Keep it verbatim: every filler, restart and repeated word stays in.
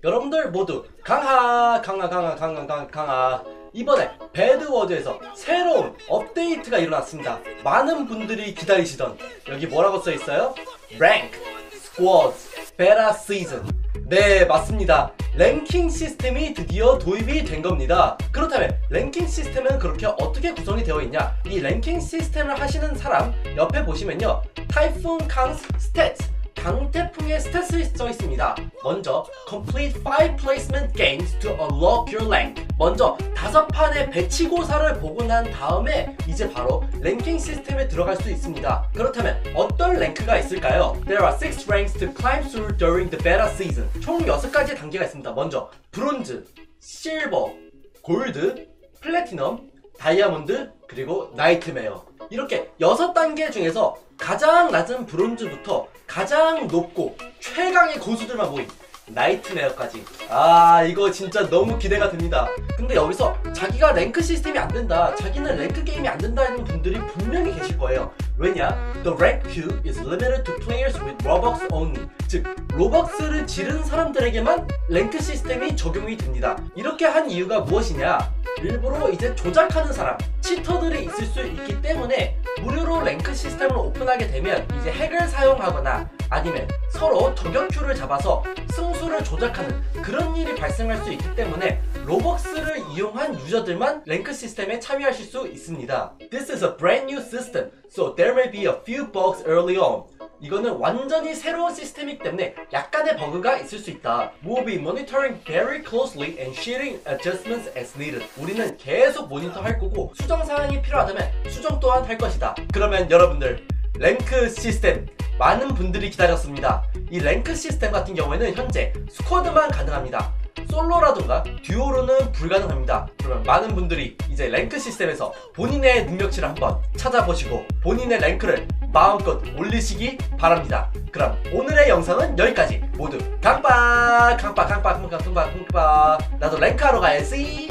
여러분들 모두 강하 강하 강하 강하 강하 강하. 이번에 배드워즈에서 새로운 업데이트가 일어났습니다. 많은 분들이 기다리시던, 여기 뭐라고 써있어요? Rank, Squads, Beta Season. 네, 맞습니다. 랭킹 시스템이 드디어 도입이 된 겁니다. 그렇다면 랭킹 시스템은 그렇게 어떻게 구성이 되어 있냐? 이 랭킹 시스템을 하시는 사람 옆에 보시면요, 타이푼 캉스 스탯, 강태풍의 스탯이 써 있습니다. 먼저 complete five placement games to unlock your rank. 먼저 다섯 판의 배치고사를 보고 난 다음에 이제 바로 랭킹 시스템에 들어갈 수 있습니다. 그렇다면 어떤 랭크가 있을까요? There are six ranks to climb through during the beta season. 총 여섯 가지 단계가 있습니다. 먼저 브론즈, 실버, 골드, 플래티넘, 다이아몬드, 그리고 나이트메어. 이렇게 여섯 단계 중에서 가장 낮은 브론즈부터 가장 높고 최강의 고수들만 모인 나이트메어까지. 아, 이거 진짜 너무 기대가 됩니다. 근데 여기서 자기가 랭크 시스템이 안 된다, 자기는 랭크 게임이 안 된다는 분들이 분명히 계실 거예요. 왜냐? The rank queue is limited to players with Robux only. 즉, 로벅스를 지른 사람들에게만 랭크 시스템이 적용이 됩니다. 이렇게 한 이유가 무엇이냐? 일부러 이제 조작하는 사람, 치터들이 있을 수 있기 때문에 무료로 랭크 시스템을 오픈하게 되면 이제 핵을 사용하거나 아니면 서로 저격큐를 잡아서 승수를 조작하는 그런 일이 발생할 수 있기 때문에 로벅스를 이용한 유저들만 랭크 시스템에 참여하실 수 있습니다. This is a brand new system, so there may be a few bugs early on. 이거는 완전히 새로운 시스템이기 때문에 약간의 버그가 있을 수 있다. We'll be monitoring very closely and sharing adjustments as needed. 우리는 계속 모니터할 거고 수정 사항이 필요하다면 수정 또한 할 것이다. 그러면 여러분들, 랭크 시스템 많은 분들이 기다렸습니다. 이 랭크 시스템 같은 경우에는 현재 스쿼드만 가능합니다. 솔로라던가 듀오로는 불가능합니다. 그러면 많은 분들이 이제 랭크 시스템에서 본인의 능력치를 한번 찾아보시고 본인의 랭크를 마음껏 올리시기 바랍니다. 그럼 오늘의 영상은 여기까지. 모두 강빠 강빠 강빠 강빠 강빠 강빠. 나도 랭크하러 가야지.